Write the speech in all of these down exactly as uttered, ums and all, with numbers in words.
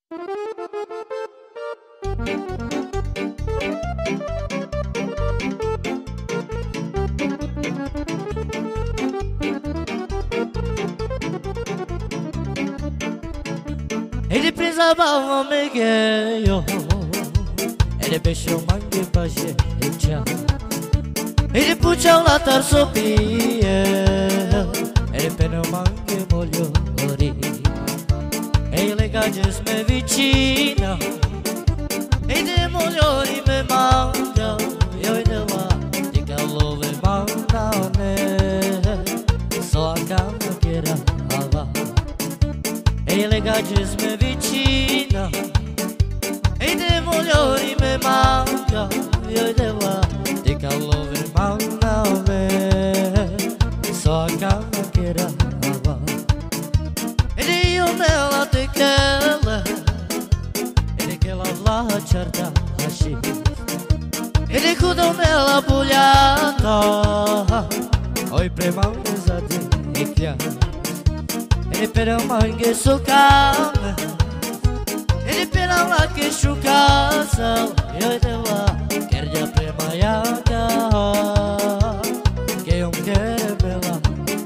E riprisavamo che io e le pesce mangi pace e già e le puccia la terzo pie e le pene mangi mogliori e le cagge me vicina e le mogliori me mangia io e le va di callo me mandane so a cambio che era e le cagge me vicina e le mogliori me mangia io e le va di callo me mandane so a cambio che era e io me la te chele e che la la certa asci e le cudo me la pugliata oi premando zadi e chia e per mangi su came e per la che su casa io te va che già prima ya che un che bella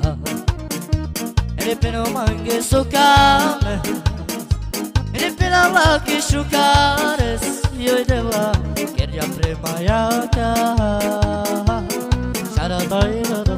e per mangi su came e per la che su cares io te va che già prima ya sara dai da da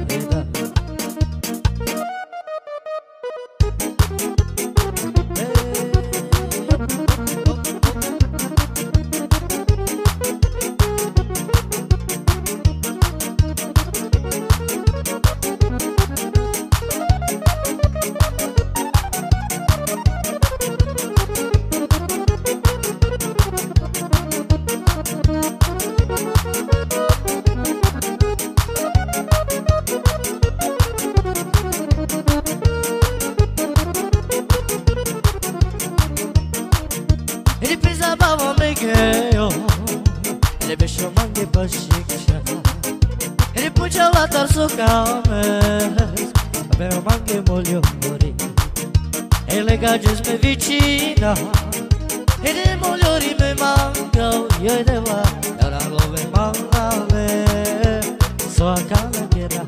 le pesce mangi pasiccia e le puccia la terzo came abbiamo mangi mogliori e le cagge me vicina e le mogliori me mangia io e le va e ora lo me mandane so a casa che era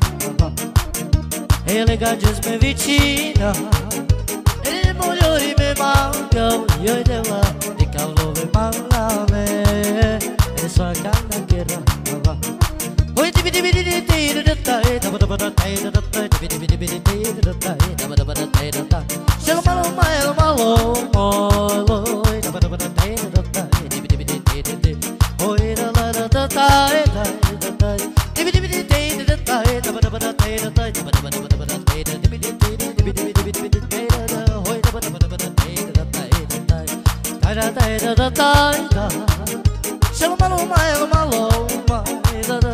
e le cagge me vicina e le mogliori me mangia io e le va di callo me mandane so a casa che rava oi divi divi divi divi da tai da da da tai da da divi divi divi divi da tai da da da tai da da se lo malo malo malo malo da da da tai da tai divi divi divi divi oi da da da tai da da divi divi divi da tai da da da tai da tai da da da tai da divi divi divi divi divi tai da oi da da da tai da tai da tai da tai da tai da se lo malo malo malo da da